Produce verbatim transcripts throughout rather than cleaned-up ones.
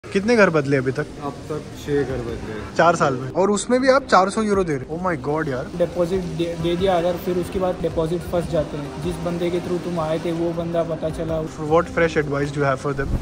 कितने घर बदले अभी तक? अब तक छह घर बदले चार साल में, और उसमें भी आप चार सौ यूरो दे रहे हो। ओह माय गॉड यार। डिपॉजिट दे, दे दिया अगर, फिर उसके बाद डिपॉजिट फंस जाते हैं। जिस बंदे के थ्रू तुम आए थे वो बंदा पता चला। What fresh advice do you have for them?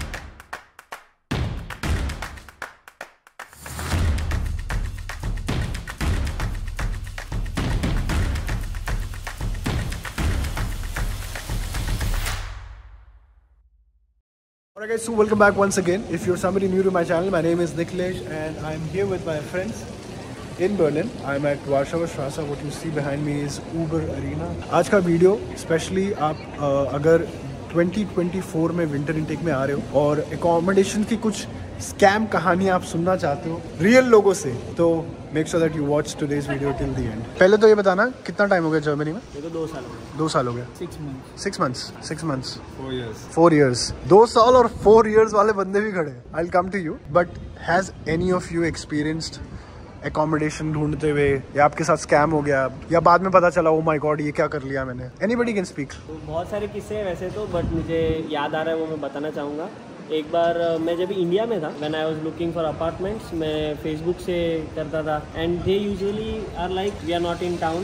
Alright guys, so welcome back once again. If you're somebody new to my channel, my name is Nikhilesh and I'm here with my friends in Berlin. I'm at Warschauer Straße. What you see behind me is Uber Arena. आज का video specially आप आ, अगर twenty twenty four में winter intake में आ रहे हो और एकोमोडेशन की कुछ स्कैम कहानी आप सुनना चाहते हो रियल लोगों से, तो make sure that you watch today's video till the end. पहले तो ये बताना कितना टाइम हो गया जर्मनी में? ये तो दो साल हो गए। दो साल हो गया। Six month six months six months four years four years दो साल और फोर इयर्स वाले बंदे भी खड़े। I will come to you, but has any of you experienced accommodation ढूंढते हुए, या आपके साथ स्कैम हो गया, या बाद में पता चला ओ माय गॉड ये क्या कर लिया मैंने? Anybody can speak. तो बहुत सारे किस्से हैं वैसे तो, बट मुझे याद आ रहा है वो मैं बताना चाहूँगा। एक बार मैं जब इंडिया में था, when I was looking for apartments, मैं फेसबुक से करता था and they usually are like we are not in town,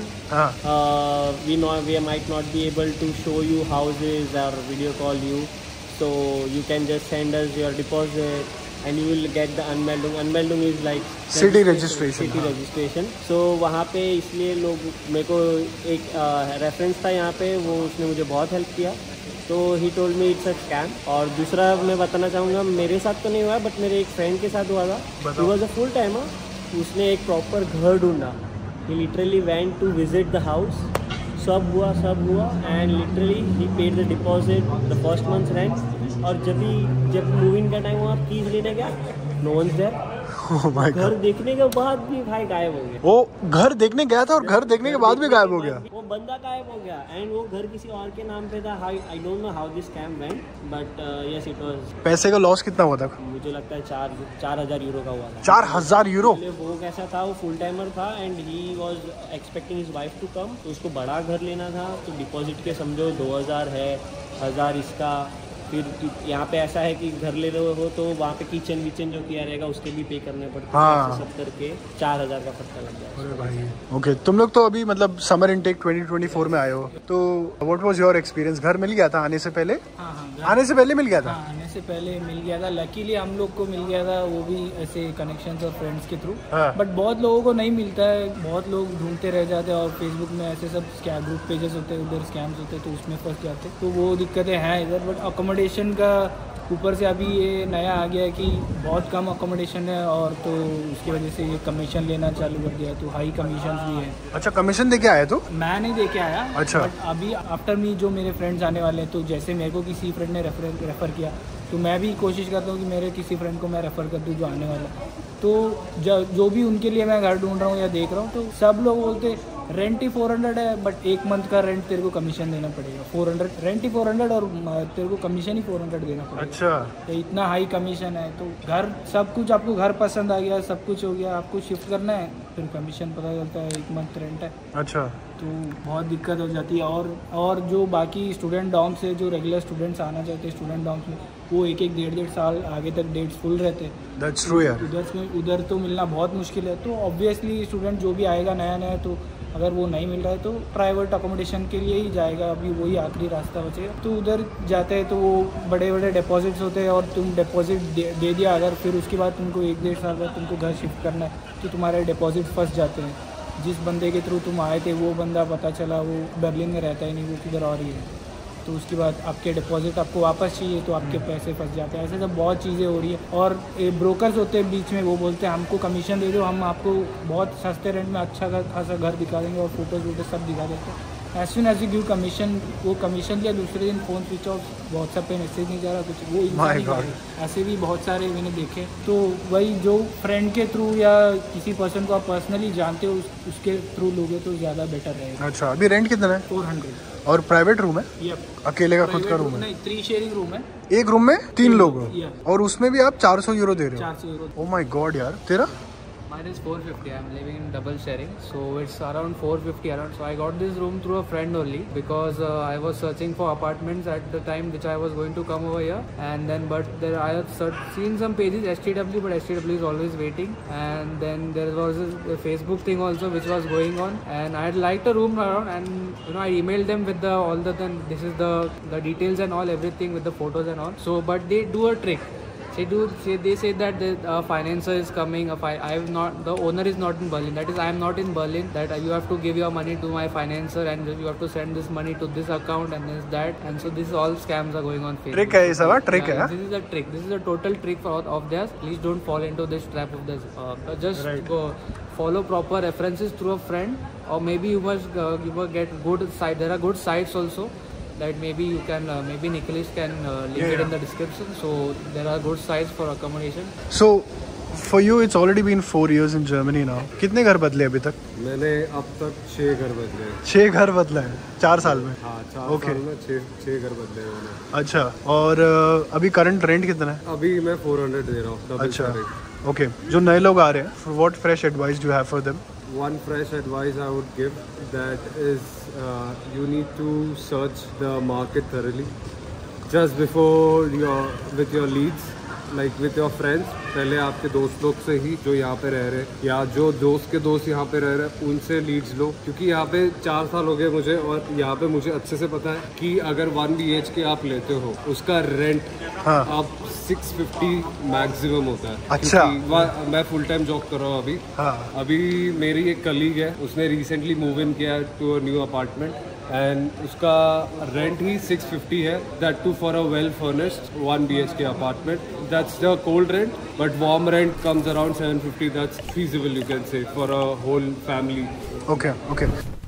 we know we might not be able to show you houses और video call you, so you can just send us your deposit and you will get the unmeldung. Unmeldung is like city registration. City registration. So वहाँ पे इसलिए लोग, मेरे को एक reference uh, था यहाँ पे, वो उसने मुझे बहुत हेल्प किया। तो he told me it's a scam. और दूसरा मैं बताना चाहूँगा, मेरे साथ तो नहीं हुआ बट मेरे एक फ्रेंड के साथ हुआ था। He was a full timer. उसने एक प्रॉपर घर ढूंढा। He literally went to visit the house. सब हुआ सब हुआ and literally he paid the deposit, the first month rent. और जब भी जब मूविंग का टाइम हुआ, कीज लेने गया, no one there. Oh my God. घर देखने के बाद भी भाई गायब हो गया। वो घर देखने गया था और घर देखने के बाद भी गायब हो गया। वो बंदा गायब हो गया एंड वो घर किसी और के नाम पे था। I don't know how this scam went, but yes it was. पैसे का लॉस कितना हुआ था? मुझे लगता है चार चार हजार यूरो का हुआ था। चार हजार यूरो? वो कैसा था, वो फुल टाइमर था and he was expecting his wife to come. तो उसको बड़ा घर लेना था, तो डिपॉजिट के समझो दो हजार है, हजार इसका। फिर यहाँ पे ऐसा है कि घर ले रहे हो तो वहाँ पे किचन विचन जो किया रहेगा उसके भी पे करने पड़ते हैं। हाँ। सब करके चार हजार का फटका लग गया। अरे भाई। ओके, तुम लोग तो अभी मतलब summer intake twenty twenty four में आए हो, तो व्हाट वाज योर एक्सपीरियंस? घर मिल गया था आने से पहले? हाँ हाँ आने से पहले मिल गया था? हाँ, आने से पहले मिल गया था। लकीली हम लोग को मिल गया था, वो भी ऐसे कनेक्शंस और फ्रेंड्स के थ्रू। हाँ। बट बहुत लोगों को नहीं मिलता है, बहुत लोग ढूंढते रह जाते हैं और फेसबुक में ऐसे सब ग्रुप पेजेस होते हैं, उधर स्कैम्स होते हैं, तो उसमें फंस जाते हैं। तो वो दिक्कतें हैं इधर। बट अकोमोडेशन का ऊपर से अभी ये नया आ गया है कि बहुत कम अकोमोडेशन है, और तो उसकी वजह से ये कमीशन लेना चालू कर दिया, तो हाई कमीशन भी है। अच्छा, कमीशन दे के आया तो? मैं नहीं दे के आया। अच्छा। बट अभी आफ्टर मी जो मेरे फ्रेंड्स आने वाले हैं, तो जैसे मेरे को किसी फ्रेंड ने रेफर रेफ़र किया, तो मैं भी कोशिश करता हूँ कि मेरे किसी फ्रेंड को मैं रेफ़र कर दूँ जो आने वाला है। तो जो जो भी उनके लिए मैं घर ढूंढ रहा हूँ या देख रहा हूँ, तो सब लोग बोलते रेंट ही फोर हंड्रेड है, बट एक मंथ का रेंट तेरे को कमीशन देना पड़ेगा। फोर हंड्रेड रेंट ही फोर हंड्रेड और तेरे को कमीशन ही फोर हंड्रेड देना पड़ेगा। अच्छा। तो इतना हाई कमीशन है। तो घर सब कुछ आपको घर पसंद आ गया, सब कुछ हो गया, आपको शिफ्ट करना है, फिर कमीशन पता चलता है एक मंथ रेंट है। अच्छा। तो बहुत दिक्कत हो जाती है। और और जो बाकी स्टूडेंट डॉर्म से जो रेगुलर स्टूडेंट्स आना चाहते हैं स्टूडेंट डॉर्म्स में, वो एक एक डेढ़ डेढ़ साल आगे तक डेट्स फुल रहते हैं। That's true यार। उधर में उधर तो मिलना बहुत मुश्किल है। तो ऑब्वियसली स्टूडेंट जो भी आएगा नया नया, तो अगर वो नहीं मिल रहा है तो प्राइवेट अकोमोडेशन के लिए ही जाएगा। अभी वही आखिरी रास्ता बचेगा। तो उधर जाते हैं तो वो बड़े बड़े डिपॉजिट्स होते हैं, और तुम डिपॉजिट दे, दे दिया अगर, फिर उसके बाद तुमको एक डेढ़ साल बाद तुमको घर शिफ्ट करना है, तो तुम्हारे डिपॉजिट फंस जाते हैं। जिस बंदे के थ्रू तुम आए थे वो बंदा पता चला वो बर्लिन में रहता ही नहीं, वो किधर और ही है। तो उसके बाद आपके डिपॉजिट आपको वापस चाहिए, तो आपके पैसे फंस जाते हैं। ऐसे सब बहुत चीज़ें हो रही है। और ब्रोकर्स होते हैं बीच में, वो बोलते हैं हमको कमीशन दे दो, हम आपको बहुत सस्ते रेंट में अच्छा खासा घर दिखा देंगे और फोटोज वोटोज सब दिखा देते हैं। As soon as you give commission, वो कमीशन लिया, दूसरे दिन फ़ोन स्विच ऑफ, व्हाट्सएप पे मैसेज नहीं जा रहा कुछ। वो इंसान ऐसे भी बहुत सारे मैंने देखे। तो वही जो फ्रेंड के थ्रू या किसी पर्सन को आप पर्सनली जानते हो, उस, उसके थ्रू लोगे तो ज़्यादा बेटर रहेगा। अच्छा, अभी रेंट कितना है? Four hundred. और प्राइवेट रूम है? यप। अकेले का खुद का रूम है? नहीं, थ्री शेयरिंग रूम है। एक रूम में तीन लोग हो, Yeah. और उसमें भी आप चार सौ यूरो दे रहे हो? चार सौ यूरो। ओ माय गॉड यार। तेरा? Mine is four fifty. I'm living in double sharing, so it's around four fifty around. So I got this room through a friend only because uh, I was searching for apartments at the time which I was going to come over here, and then but there I have searched, seen some pages S T W, but S T W is always waiting, and then there was a Facebook thing also which was going on, and I had liked a room around, and you know I emailed them with the all the then this is the the details and all everything with the photos and all. So but they do a trick. They do. Say, they say that the uh, financer is coming. A fi I have not. The owner is not in Berlin. That is, I am not in Berlin. That uh, you have to give your money to my financer, and you have to send this money to this account and this that. And so this all scams are going on Facebook. Trick है ये सब, trick yeah, है. This is a trick. This is a total trick for, of theirs. Please don't fall into this trap of this. Uh, just Right. go follow proper references through a friend, or maybe you must uh, you must get good site. There are good sites also. That maybe you can uh, maybe Nicholas can uh, link yeah, it yeah. in the description. So there are good sites for accommodation. So for you it's already been four years in Germany now. कितने घर बदले अभी तक? मैंने अब तक छह घर बदले हैं। छह घर बदले हैं चार साल में? हाँ, चार Okay. साल में छह छह घर बदले हैं मैंने। अच्छा, और uh, अभी करंट रेंट कितना है? अभी मैं फोर हंड्रेड दे रहा हूँ। double अच्छा, sharing। ओके। जो नए लोग आ रहे हैं, what fresh advice do you have for them? One fresh advice I would give that is uh, you need to search the market thoroughly just before your with your leads, like with your friends. पहले आपके दोस्त लोग से ही जो यहाँ पे रह रहे हैं या जो दोस्त के दोस्त यहाँ पे रह रहे हैं उनसे लीड्स लो, क्योंकि यहाँ पे चार साल हो गए मुझे और यहाँ पे मुझे अच्छे से पता है कि अगर वन बी एच के आप लेते हो उसका रेंट हाँ. आप सिक्स फिफ्टी मैक्सिमम होता है। अच्छा। क्योंकि मैं फुल टाइम जॉब कर रहा हूँ अभी। हाँ. अभी मेरी एक कलीग है, उसने रिसेंटली मूव इन किया to a new apartment and उसका रेंट ही सिक्स फिफ्टी है, that too for a well furnished one B H K apartment. That's the cold rent, but warm rent comes around seven fifty. That's feasible you can say for a whole family. Okay, okay.